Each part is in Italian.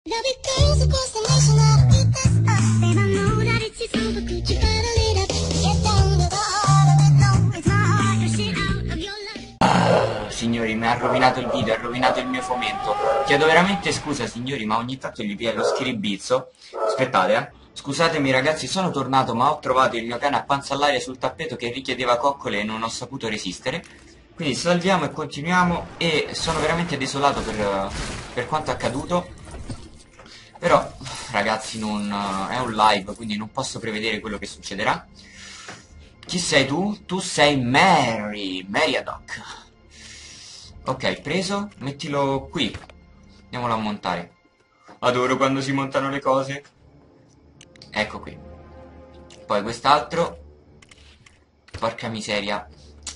Love it goes across the nation, I'll beat this up. And I know that it's your super cool, you gotta lit up. Get down to the heart of it, no, it's my heart, the shit out of your love. Signori, mi ha rovinato il video, ha rovinato il mio fomento. Chiedo veramente scusa, signori, ma ogni tanto gli viene lo schiribizzo. Aspettate, Scusatemi ragazzi, sono tornato, ma ho trovato il mio cane a panza all'aria sul tappeto che richiedeva coccole e non ho saputo resistere. Quindi salviamo e continuiamo, e sono veramente desolato per quanto accaduto. Però, ragazzi, non è un live, quindi non posso prevedere quello che succederà. Chi sei tu? Tu sei Meriadoc. Ok, preso, mettilo qui. Andiamolo a montare. Adoro quando si montano le cose. Ecco qui. Poi quest'altro. Porca miseria.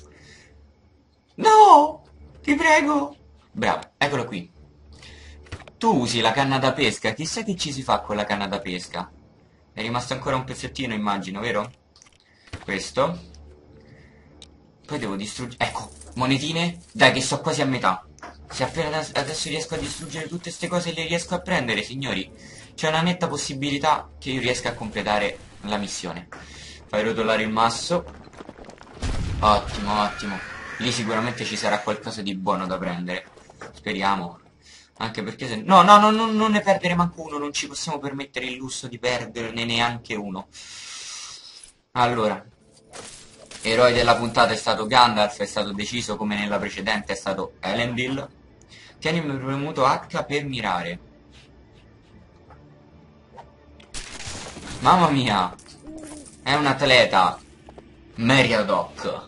No! Ti prego! Bravo, eccolo qui. Tu usi la canna da pesca, chissà che ci si fa con la canna da pesca. È rimasto ancora un pezzettino, immagino, vero? Questo. Poi devo distruggere... Ecco, monetine. Dai, che sto quasi a metà. Se appena adesso riesco a distruggere tutte queste cose e le riesco a prendere, signori, c'è una netta possibilità che io riesca a completare la missione. Fai rotolare il masso. Ottimo, ottimo. Lì sicuramente ci sarà qualcosa di buono da prendere. Speriamo. Anche perché se... No, no, no, non ne perdere manco uno. Non ci possiamo permettere il lusso di perderne neanche uno. Allora, eroe della puntata è stato Gandalf, è stato deciso come nella precedente, è stato Elendil. Tieni premuto H per mirare. Mamma mia, è un atleta. Meriadoc.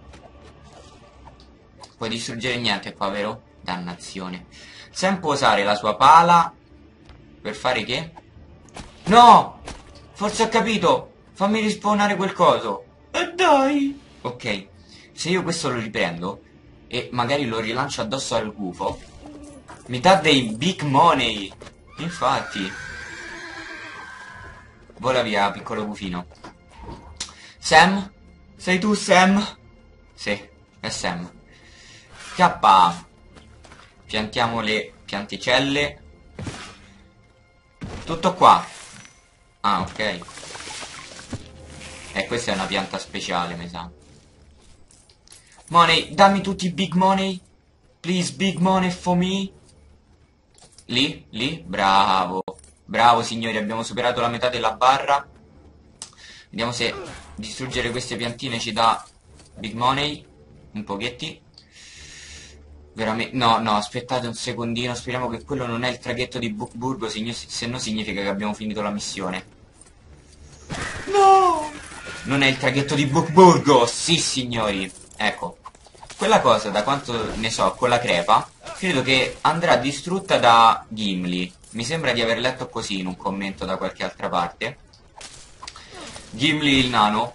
Puoi distruggere niente qua, vero? Dannazione. Sam può usare la sua pala per fare che? No! Forse ho capito. Fammi rispawnare quel coso. E dai! Ok, se io questo lo riprendo e magari lo rilancio addosso al gufo, mi dà dei big money. Infatti. Vola via, piccolo gufino. Sam? Sei tu, Sam? Sì, è Sam. K. Piantiamo le pianticelle. Tutto qua. Ah, ok. Questa è una pianta speciale, mi sa. Money, dammi tutti i big money. Please, big money for me. Lì, lì, bravo. Bravo, signori, abbiamo superato la metà della barra. Vediamo se distruggere queste piantine ci dà big money. Un pochetti. Veramente... No, no, aspettate un secondino. Speriamo che quello non è il traghetto di Bucburgo, se no significa che abbiamo finito la missione. No! Non è il traghetto di Bucburgo! Sì, signori! Ecco, quella cosa, da quanto ne so, con la crepa, credo che andrà distrutta da Gimli. Mi sembra di aver letto così in un commento da qualche altra parte. Gimli il nano.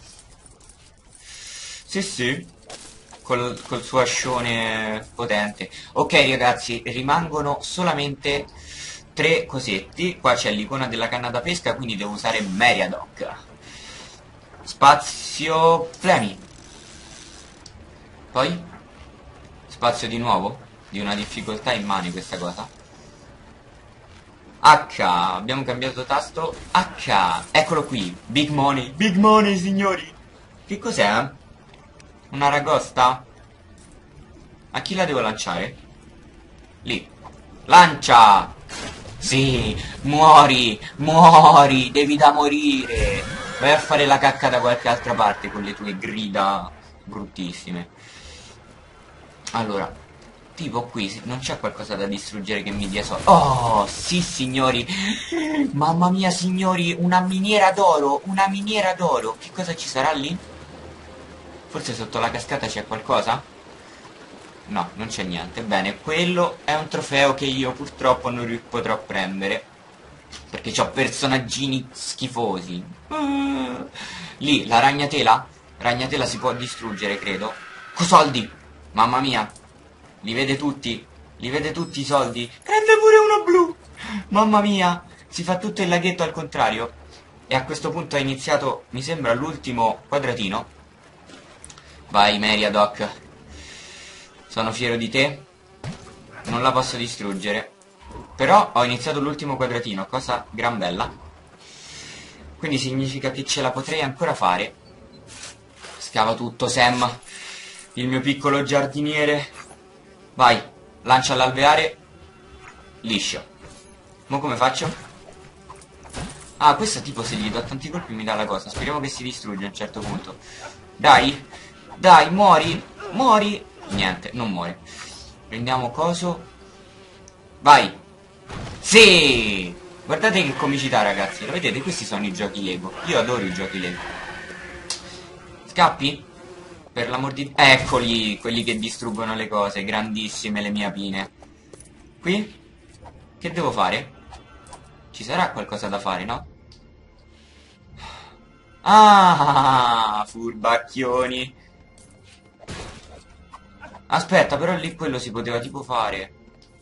Sì, sì. Col suo ascione potente. Ok, ragazzi, rimangono solamente 3 cosetti. Qua c'è l'icona della canna da pesca, quindi devo usare Meriadoc. Spazio Flemi. Poi spazio di nuovo. Di una difficoltà immane questa cosa. H. Abbiamo cambiato tasto. H. Eccolo qui. Big money, signori. Che cos'è? Una ragosta? A chi la devo lanciare? Lì. Lancia! Sì, muori, muori, devi da morire. Vai a fare la cacca da qualche altra parte con le tue grida bruttissime. Allora, tipo qui, non c'è qualcosa da distruggere che mi dia soldi. Oh, sì signori. Mamma mia signori, una miniera d'oro, una miniera d'oro. Che cosa ci sarà lì? Forse sotto la cascata c'è qualcosa? No, non c'è niente. Bene, quello è un trofeo che io purtroppo non potrò prendere, perché ho personaggini schifosi. Lì, la ragnatela? Ragnatela si può distruggere, credo. Soldi! Mamma mia! Li vede tutti? Li vede tutti i soldi? Prende pure uno blu! Mamma mia! Si fa tutto il laghetto al contrario. E a questo punto è iniziato, mi sembra, l'ultimo quadratino. Vai, Meriadoc. Sono fiero di te. Non la posso distruggere. Però ho iniziato l'ultimo quadratino, cosa gran bella. Quindi significa che ce la potrei ancora fare. Scava tutto, Sam. Il mio piccolo giardiniere. Vai, lancia all'alveare. Liscio. Mo come faccio? Ah, questa tipo se gli do tanti colpi mi dà la cosa. Speriamo che si distrugga a un certo punto. Dai, dai, muori, muori. Niente, non muore. Prendiamo coso. Vai. Sì! Guardate che comicità, ragazzi. Lo vedete? Questi sono i giochi Lego. Io adoro i giochi Lego. Scappi? Per l'amor di... Eccoli, quelli che distruggono le cose. Grandissime le mie apine. Qui? Che devo fare? Ci sarà qualcosa da fare, no? Ah, furbacchioni. Aspetta, però lì quello si poteva tipo fare.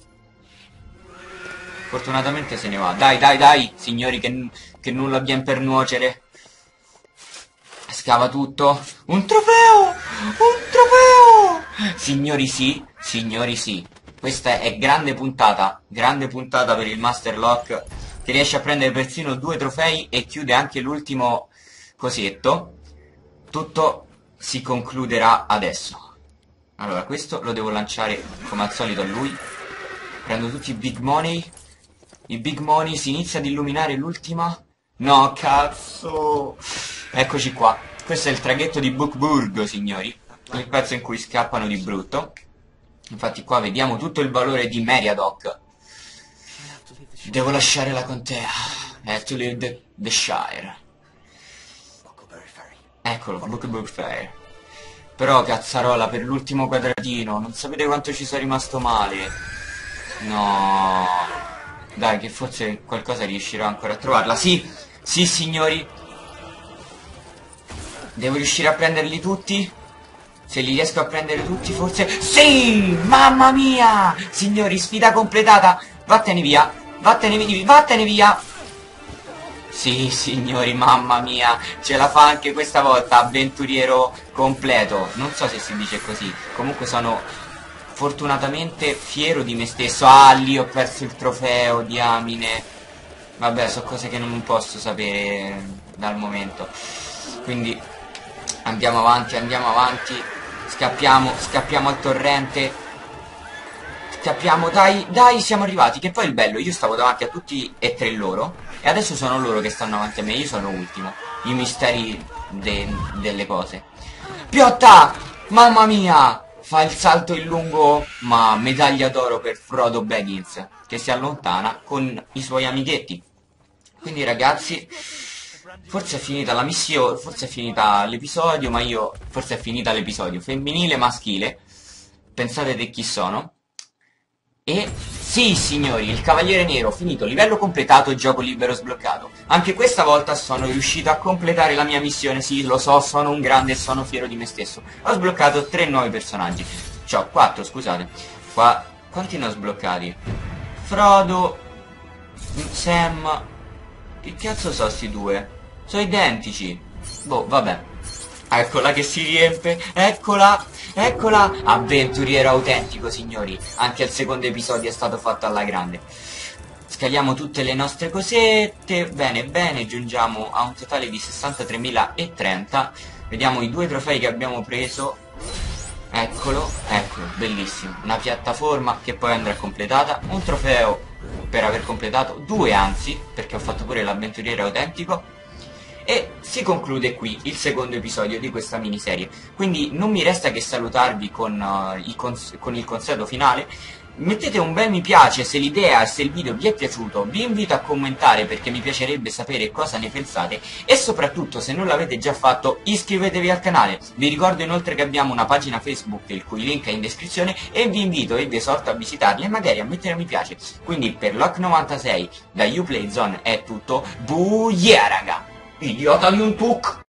Fortunatamente se ne va. Dai, dai, dai, signori, che nulla abbiamo per nuocere. Scava tutto. Un trofeo! Un trofeo! Signori sì, signori sì. Questa è grande puntata per il Master Lock, che riesce a prendere persino 2 trofei e chiude anche l'ultimo cosetto. Tutto si concluderà adesso. Allora, questo lo devo lanciare come al solito a lui. Prendo tutti i big money. I big money, si inizia ad illuminare l'ultima. No, cazzo. Eccoci qua. Questo è il traghetto di Bookburg, signori. Il pezzo in cui scappano di brutto. Infatti qua vediamo tutto il valore di Meriadoc. Devo lasciare la contea. Have to leave the Shire. Eccolo, Bookburg Fair. Però cazzarola, per l'ultimo quadratino, non sapete quanto ci sono rimasto male. No. Dai, che forse qualcosa riuscirò ancora a trovarla. Sì, sì signori. Devo riuscire a prenderli tutti. Se li riesco a prendere tutti forse... Sì! Mamma mia! Signori, sfida completata. Vattene via. Vattene via. Sì, signori, mamma mia. Ce la fa anche questa volta. Avventuriero completo. Non so se si dice così. Comunque sono fortunatamente fiero di me stesso. Ah, lì ho perso il trofeo, diamine. Vabbè, sono cose che non posso sapere dal momento. Quindi andiamo avanti, andiamo avanti. Scappiamo al torrente. Scappiamo, dai, dai, siamo arrivati. Che poi il bello, io stavo davanti a tutti e 3 loro. E adesso sono loro che stanno avanti a me. Io sono ultimo. I misteri delle cose. Piotta! Mamma mia! Fa il salto in lungo, ma medaglia d'oro per Frodo Baggins, che si allontana con i suoi amichetti. Quindi ragazzi, forse è finita la missione, forse è finita l'episodio, ma io... Forse è finita l'episodio femminile, maschile. Pensate di chi sono. E... Sì, signori, il Cavaliere Nero, finito, livello completato, gioco libero sbloccato. Anche questa volta sono riuscito a completare la mia missione, sì, lo so, sono un grande e sono fiero di me stesso. Ho sbloccato 3 nuovi personaggi. Cioè, 4, scusate. Qua, quanti ne ho sbloccati? Frodo, Sam... Che cazzo so sti due? Sono identici. Boh, vabbè. Eccola che si riempie, eccola, eccola, avventuriero autentico signori, anche il secondo episodio è stato fatto alla grande. Scaliamo tutte le nostre cosette, bene bene, giungiamo a un totale di 63.030, vediamo i 2 trofei che abbiamo preso, eccolo, eccolo, bellissimo, una piattaforma che poi andrà completata, un trofeo per aver completato, 2 anzi, perché ho fatto pure l'avventuriero autentico. E si conclude qui il secondo episodio di questa miniserie. Quindi non mi resta che salutarvi con il consueto finale. Mettete un bel mi piace se l'idea e se il video vi è piaciuto. Vi invito a commentare perché mi piacerebbe sapere cosa ne pensate. E soprattutto, se non l'avete già fatto, iscrivetevi al canale. Vi ricordo inoltre che abbiamo una pagina Facebook, il cui link è in descrizione, e vi invito e vi esorto a visitarla e magari a mettere mi piace. Quindi per Lock96 da Uplayzone è tutto. Buia raga! Idiota di un tuc!